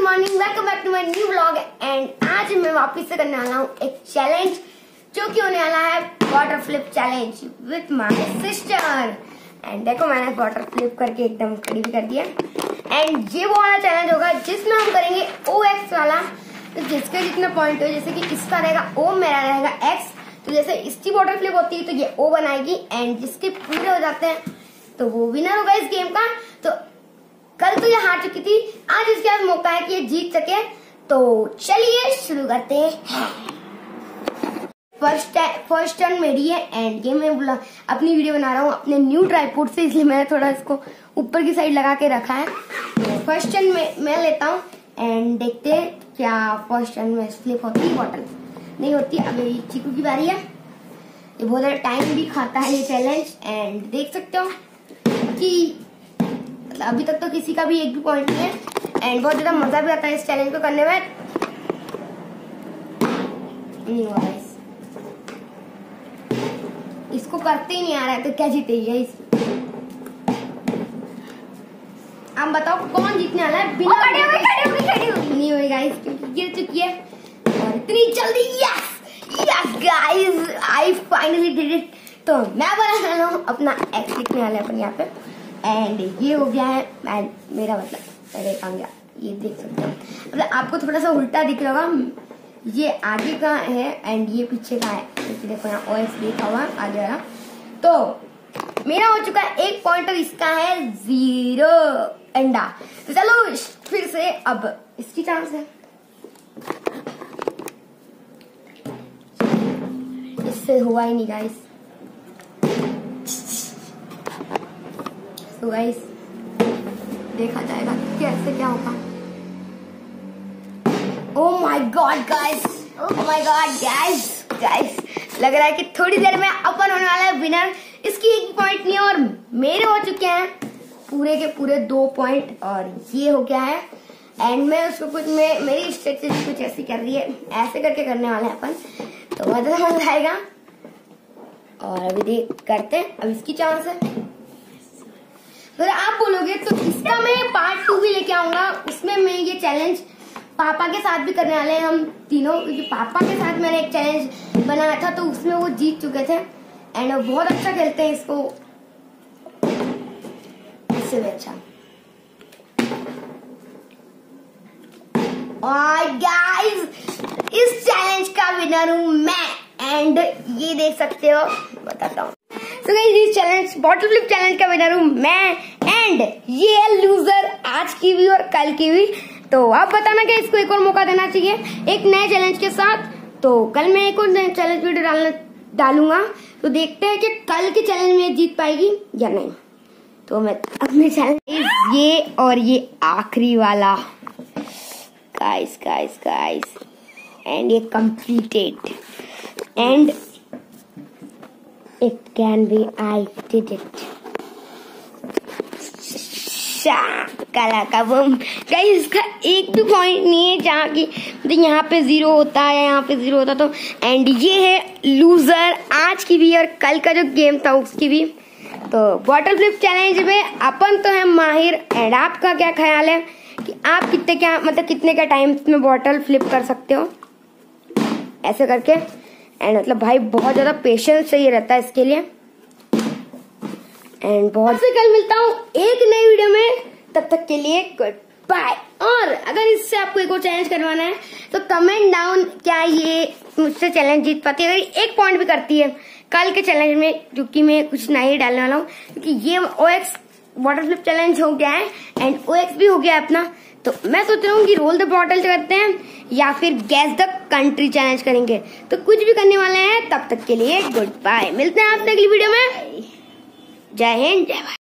Morning, welcome back to my new vlog. And आज मैं वापस से करने वाला हूँ एक चैलेंज जो कि होने वाला है water flip challenge with my sister. And देखो मैंने वाटर फ्लिप करके एकदम खड़ी भी कर दिया। एंड ये वो वाला चैलेंज होगा जिसमें हम करेंगे OX वाला, तो जिसका जितना पॉइंट हो, जैसे कि इसका रहेगा O, मेरा रहेगा X। तो जैसे इसकी वाटर फ्लिप होती है तो ये O बनाएगी, एंड जिसके पूरे हो जाते हैं तो वो विनर होगा इस गेम का। तो कल तो ये हार चुकी थी, आज इसके पास मौका है कि ये जीत सके। तो चलिए शुरू करते हैं। फर्स्ट टर्न मेरी है एंड ये मैं अपनी वीडियो बना रहा हूँ अपने न्यू ट्राइपॉड से, इसलिए मैंने थोड़ा इसको ऊपर की साइड लगा के रखा है। तो फर्स्ट टर्न मैं लेता हूँ एंड देखते हैं क्या फर्स्ट टर्न में स्लिप होती है। बॉटल नहीं होती। अभी चीकू की बारी है। ये बहुत ज्यादा टाइम भी खाता है ये चैलेंज। एंड देख सकते हो कि अभी तक तो किसी का भी एक भी पॉइंट नहीं है। एंड बहुत ज्यादा मजा भी आता है इस चैलेंज को करने में। इसको करते ही नहीं आ रहा है तो क्या जीतेगी इस। आप बताओ कौन जीतने वाला है? बिना खड़ी नहीं हुई गाइस, क्योंकि गिर चुकी है और इतनी जल्दी। Yes yes guys, I finally did it. तो मैं बना रहा हूँ अपना एक्स लिखने वाला है अपन यहाँ पे। एंड ये हो गया है एंड मेरा मतलब काम गया, ये देख सकते हो। मतलब आपको थोड़ा सा उल्टा दिख रहा होगा, ये आगे का है एंड ये पीछे का है। तो देखो यहाँ OX लिखा हुआ आगे वाला। तो मेरा हो चुका है 1 पॉइंट और इसका है 0 अंडा। तो चलो फिर से अब इसकी चांस है। इससे हुआ ही नहीं गाइस। तो गाइस देखा जाएगा कैसे क्या होगा। Oh my god guys, oh my god guys, लग रहा है कि थोड़ी देर में अपन होने वाला है विनर। इसकी 1 पॉइंट नहीं है और मेरे हो चुके हैं पूरे के पूरे 2 पॉइंट और ये हो गया है। एंड मैं उसको कुछ मेरी स्ट्रेटेजी कुछ ऐसी कर रही है, ऐसे करके करने वाले हैं अपन। तो मजा आएगा। और अभी देख करते हैं, अब इसकी चांस है। अगर आप बोलोगे तो इसका मैं पार्ट 2 भी लेके आऊंगा। उसमें मैं ये चैलेंज पापा के साथ भी करने वाले हैं हम तीनों, क्योंकि पापा के साथ मैंने एक चैलेंज बनाया था तो उसमें वो जीत चुके थे एंड वो बहुत अच्छा खेलते हैं इसको, इससे भी अच्छा। और गाइस इस चैलेंज का विनर हूँ मैं। एंड ये देख सकते हो, बताता हूँ। तो गाइस इस चैलेंज बॉटल फ्लिप चैलेंज का विनर हूँ मैं। एंड ये है लूजर आज की भी और कल की भी। तो आप बताना कि इसको एक और मौका देना चाहिए एक नए चैलेंज के साथ। तो कल मैं एक और नए चैलेंज वीडियो डालूंगा। तो देखते हैं कि कल के चैलेंज में जीत पाएगी या नहीं। तो मैं अपने चैलेंज ये और ये आखिरी वाला गाइस एंड ये completed and it can be I did it। काला का बम गाइस, इसका एक भी पॉइंट नहीं है जहाँ की मतलब यहाँ पे 0 होता है, यहाँ पे 0 होता। तो एंड ये है लूजर आज की भी और कल का जो गेम था उसकी भी। तो बॉटल फ्लिप चैलेंज में अपन तो है माहिर। एंड आपका क्या ख्याल है कि आप कितने का टाइम में बॉटल फ्लिप कर सकते हो ऐसे करके। एंड मतलब भाई बहुत ज्यादा पेशेंस चाहिए रहता है इसके लिए। एंड बहुत से कल मिलता हूँ एक नई वीडियो में, तब तक के लिए गुड बाय। और अगर इससे आपको एक और चैलेंज करवाना है तो कमेंट डाउन क्या ये मुझसे चैलेंज जीत पाती है। अगर 1 पॉइंट भी करती है कल के चैलेंज में, क्योंकि मैं कुछ नया डालने वाला हूँ, क्योंकि ये OX वाटर फ्लिप चैलेंज हो गया है एंड OX भी हो गया है अपना। तो मैं सोच रहा हूँ कि रोल द बॉटल करते हैं या फिर गैस द कंट्री चैलेंज करेंगे। तो कुछ भी करने वाले हैं। तब तक के लिए गुड बाय। मिलते हैं आपसे अगली वीडियो में। जय हिंद, जय भारत।